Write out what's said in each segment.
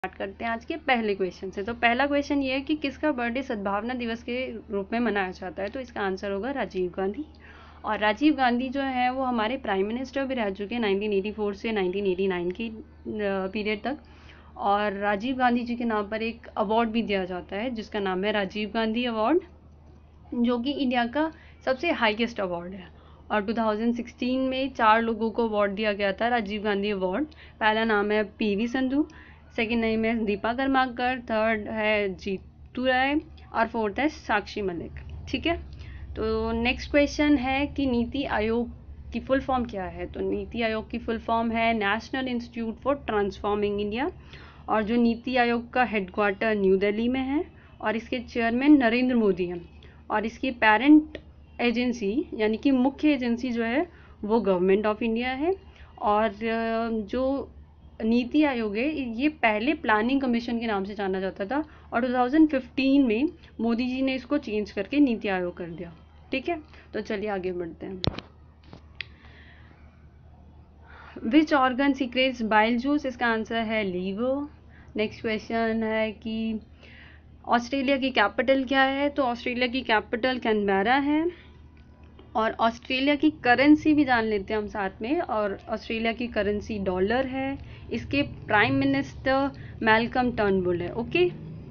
Start करते हैं आज के पहले क्वेश्चन से। तो पहला क्वेश्चन ये है कि किसका बर्थडे सद्भावना दिवस के रूप में मनाया जाता है। तो इसका आंसर होगा राजीव गांधी। और राजीव गांधी जो है वो हमारे प्राइम मिनिस्टर भी रह चुके हैं 1984 से 1989 की पीरियड तक। और राजीव गांधी जी के नाम पर एक अवार्ड भी दिया जाता है जिसका नाम है राजीव गांधी अवार्ड, जो कि इंडिया का सबसे हाईएस्ट अवार्ड है। और 2016 में 4 लोगों को अवार्ड दिया गया था राजीव गांधी अवार्ड। पहला नाम है पीवी संधू, सेकंड नेम है दीपा कर्माकर, थर्ड है जीतू राय और फोर्थ है साक्षी मलिक। ठीक है, तो नेक्स्ट क्वेश्चन है कि नीति आयोग की फुल फॉर्म क्या है। तो नीति आयोग की फुल फॉर्म है national institute for transforming India. और जो नीति आयोग का हेडक्वार्टर न्यू दिल्ली में है और इसके चेयरमैन नरेंद्र मोदी हैं। और इसकी पेरेंट एजेंसी यानी कि मुख्य एजेंसी जो है वो गवर्नमेंट ऑफ इंडिया है। और जो नीति आयोग है ये पहले प्लानिंग कमीशन के नाम से जाना जाता था और 2015 में मोदी जी ने इसको चेंज करके नीति आयोग कर दिया। ठीक है, तो चलिए आगे बढ़ते हैं। Which organ secrets bile juice, इसका आंसर है लीवर। नेक्स्ट क्वेश्चन है कि ऑस्ट्रेलिया की कैपिटल क्या है। तो ऑस्ट्रेलिया की कैपिटल कैनबेरा है। और ऑस्ट्रेलिया की करेंसी भी जान लेते हैं हम साथ में। और ऑस्ट्रेलिया की करेंसी डॉलर है। इसके प्राइम मिनिस्टर मैल्कम टर्नबुल है। ओके,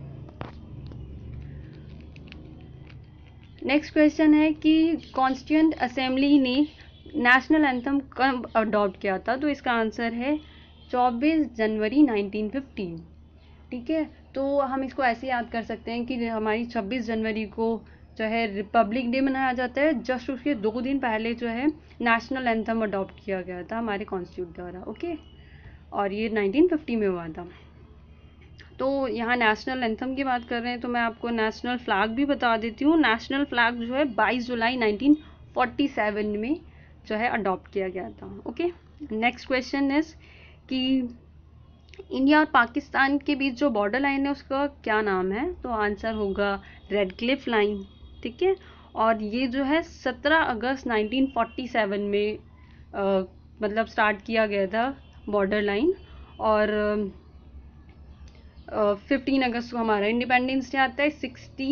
नेक्स्ट क्वेश्चन है कि कॉन्स्टिट्यूएंट असेंबली ने नेशनल एंथम कब अडॉप्ट किया था। तो इसका आंसर है 24 जनवरी 1915। ठीक है, तो हम इसको ऐसे याद कर सकते हैं कि हमारी 26 जनवरी को जो है रिपब्लिक डे मनाया जाता है। जस्ट उसके 2 दिन पहले जो है नेशनल एंथम अडॉप्ट किया गया था हमारे कॉन्स्टिट्यूट द्वारा। ओके, और ये 1950 में हुआ था। तो यहाँ नेशनल एंथम की बात कर रहे हैं तो मैं आपको नेशनल फ्लैग भी बता देती हूँ। नेशनल फ्लैग जो है 22 जुलाई 1947 में जो है अडॉप्ट किया गया था। ओके, नेक्स्ट क्वेश्चन इज कि इंडिया और पाकिस्तान के बीच जो बॉर्डर लाइन है उसका क्या नाम है। तो आंसर होगा रेड क्लिफ लाइन। ठीक है, और ये जो है 17 अगस्त 1947 में मतलब स्टार्ट किया गया था बॉर्डर लाइन। और 15 अगस्त को हमारा इंडिपेंडेंस डे आता है।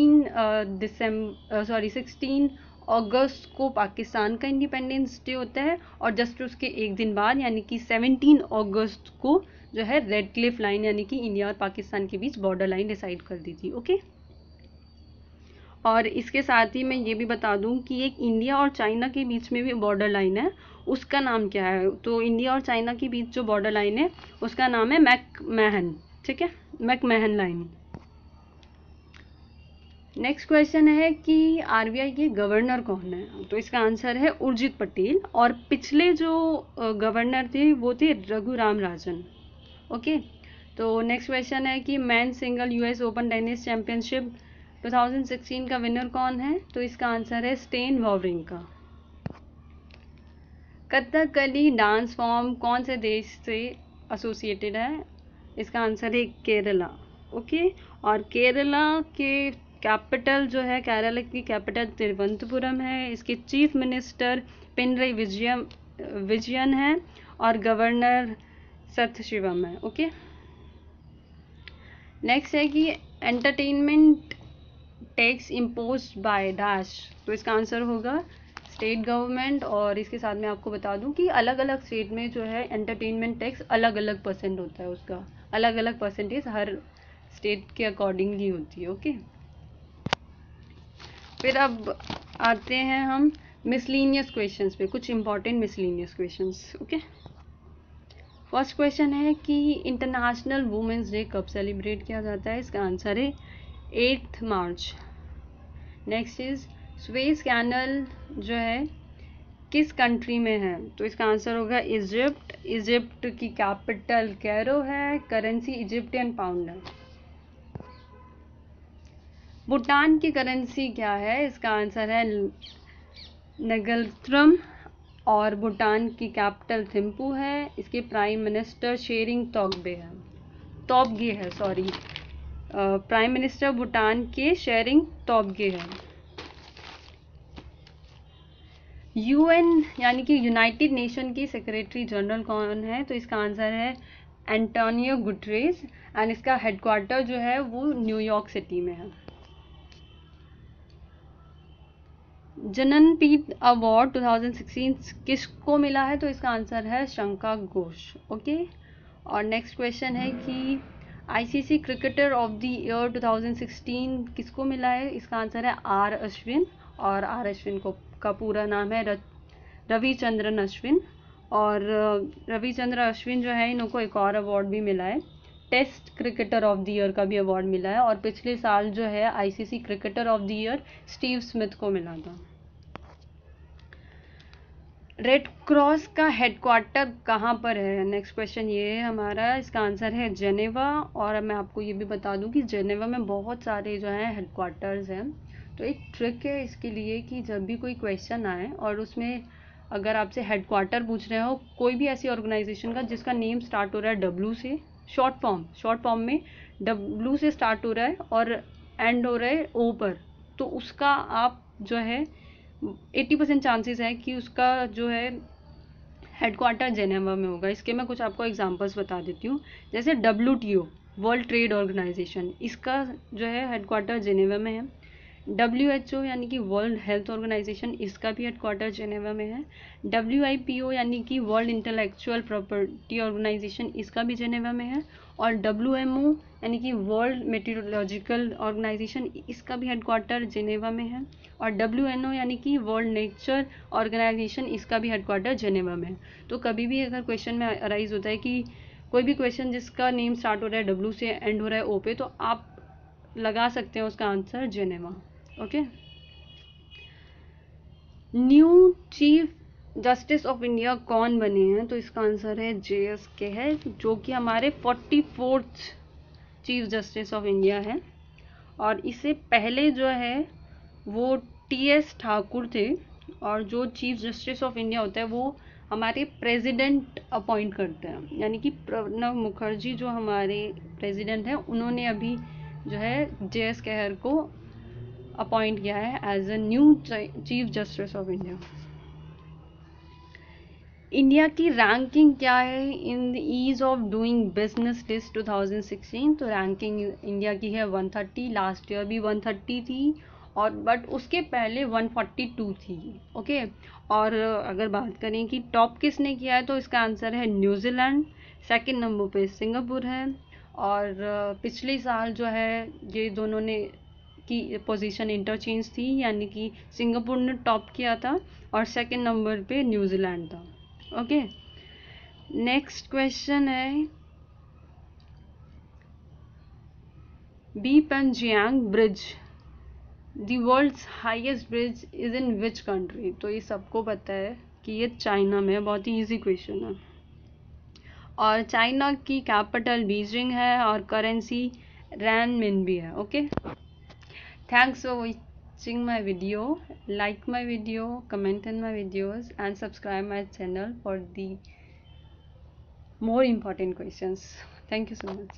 16 अगस्त को पाकिस्तान का इंडिपेंडेंस डे होता है। और जस्ट उसके एक दिन बाद यानी कि 17 अगस्त को जो है रेड क्लिफ लाइन यानी कि इंडिया और पाकिस्तान के बीच बॉर्डर लाइन डिसाइड कर दी थी। ओके, और इसके साथ ही मैं ये भी बता दूं कि एक इंडिया और चाइना के बीच में भी बॉर्डर लाइन है, उसका नाम क्या है। तो इंडिया और चाइना के बीच जो बॉर्डर लाइन है उसका नाम है मैकमहन। ठीक है, मैकमहन लाइन। नेक्स्ट क्वेश्चन है कि आरबीआई के गवर्नर कौन है। तो इसका आंसर है उर्जित पटेल। और पिछले जो गवर्नर थे वो थे रघुराम राजन। ओके, तो नेक्स्ट क्वेश्चन है कि man single US open tennis championship 2016 का विनर कौन है। तो इसका आंसर है Stan Wawrinka. Kathakali dance form कौन से देश से एसोसिएटेड है। इसका आंसर है केरला। ओके, और केरला के कैपिटल जो है केरला की कैपिटल तिरुवनंतपुरम है। इसके चीफ मिनिस्टर पिनरई विजयन है और गवर्नर सथशिवम है। ओके, नेक्स्ट है कि entertainment tax imposed by dash. तो इसका आंसर होगा स्टेट गवर्नमेंट। और इसके साथ में आपको बता दूं कि अलग अलग स्टेट में जो है एंटरटेनमेंट टैक्स अलग अलग परसेंट होता है, उसका अलग अलग परसेंटेज हर स्टेट के अकॉर्डिंगली होती है। ओके, फिर अब आते हैं हम मिसलिनियस क्वेश्चंस पे, कुछ important miscellaneous questions. Okay, first question है कि इंटरनेशनल वुमेंस डे कब सेलिब्रेट किया जाता है। इसका आंसर है 8 March. Next is Suez canal जो है किस कंट्री में है। तो इसका आंसर होगा इजिप्ट। इजिप्ट की कैपिटल कैरो है। करेंसी इजिप्टियन पाउंड है। भूटान की करेंसी क्या है। इसका आंसर है नगलत्रम। और भूटान की कैपिटल थिम्पू है। इसके प्राइम मिनिस्टर शेरिंग तोब्गे है सॉरी प्राइम मिनिस्टर भूटान के शेरिंग तोब्गे है। यूएन यानी कि यूनाइटेड नेशन की सेक्रेटरी जनरल कौन है। तो इसका आंसर है एंटोनियो गुटरेस। एंड इसका हेडक्वार्टर जो है वो न्यूयॉर्क सिटी में है। जननपीठ अवार्ड 2016 किसको मिला है? तो इसका आंसर है शंका घोष। ओके, और नेक्स्ट क्वेश्चन है कि ICC cricketer of the year 2016 किसको मिला है? इसका आंसर है आर अश्विन, और आर अश्विन को का पूरा नाम है रविचंद्रन अश्विन। और रविचंद्र अश्विन जो है इनको एक और अवार्ड भी मिला है, test cricketer of the year का भी अवार्ड मिला है, और पिछले साल जो है ICC cricketer of the year Steve Smith को मिला था। रेड क्रॉस का हेडक्वार्टर कहाँ पर है? नेक्स्ट क्वेश्चन ये है हमारा, इसका आंसर है जेनेवा। और मैं आपको ये भी बता दूं कि जेनेवा में बहुत सारे जो हैं हेडक्वार्टर्स हैं। तो एक ट्रिक है इसके लिए कि जब भी कोई क्वेश्चन आए और उसमें अगर आपसे हेडक्वार्टर पूछ रहे हो कोई भी ऐसी ऑर्गेनाइजेशन का जिसका नेम स्टार्ट हो रहा है डब्ल्यू से, शॉर्ट फॉर्म में डब्ल्यू से स्टार्ट हो रहा है और एंड हो रहा है ओ पर, तो उसका आप जो है 80% चांसेस है कि उसका जो है हेडक्वार्टर जेनेवा में होगा। इसके मैं कुछ आपको एग्जांपल्स बता देती हूँ। जैसे WTO, वर्ल्ड ट्रेड ऑर्गेनाइजेशन, इसका जो है हेडक्वार्टर जेनेवा में है। WHO यानी कि वर्ल्ड हेल्थ ऑर्गेनाइजेशन, इसका भी हेडक्वार्टर जेनेवा में है। WIPO यानी कि वर्ल्ड इंटेलेक्चुअल प्रॉपर्टी ऑर्गेनाइजेशन, इसका भी जेनेवा में है। और WMO यानी कि वर्ल्ड मेट्रोलॉजिकल ऑर्गेनाइजेशन, इसका भी हेडक्वार्टर जेनेवा में है। और WNO यानी कि वर्ल्ड नेचर ऑर्गेनाइजेशन, इसका भी हेडक्वार्टर जेनेवा में है। तो कभी भी अगर क्वेश्चन में अराइज होता है कि कोई भी क्वेश्चन जिसका नेम स्टार्ट हो रहा है W से एंड हो रहा है O पे, तो आप लगा सकते हैं उसका answer Geneva. Okay, new chief justice of India कौन बने हैं? तो इसका आंसर है JSK है, जो कि हमारे 44th chief justice of India है। और इससे पहले जो है वो TS ठाकुर थे, और जो चीफ जस्टिस ऑफ इंडिया होता है वो हमारे प्रेसिडेंट अपॉइंट करते हैं, यानी कि प्रणब मुखर्जी जो हमारे प्रेसिडेंट हैं उन्होंने अभी जो है JS खेर को अपॉइंट किया है as a new chief justice of India. India की रैंकिंग क्या है in the ease of doing business list 2016? तो रैंकिंग इंडिया की है 130, लास्ट ईयर भी 130 थी, और बट उसके पहले 142 थी। ओके, और अगर बात करें कि टॉप किसने किया है, तो इसका आंसर है न्यूजीलैंड, सेकंड नंबर पे सिंगापुर है। और पिछले साल जो है ये दोनों ने की पोजीशन इंटरचेंज थी, यानी कि सिंगापुर ने टॉप किया था और सेकंड नंबर पे न्यूजीलैंड था। ओके, नेक्स्ट क्वेश्चन है, Beipanjiang bridge, the world's highest bridge is in which country? तो ये सबको पता है कि ये चाइना में है, बहुत ही इजी क्वेश्चन है। और चाइना की कैपिटल बीजिंग है और करेंसी रैनमिनबी है। Okay, thanks for watching my video. Like my video, comment in my videos, and subscribe my channel for the more important questions. Thank you so much.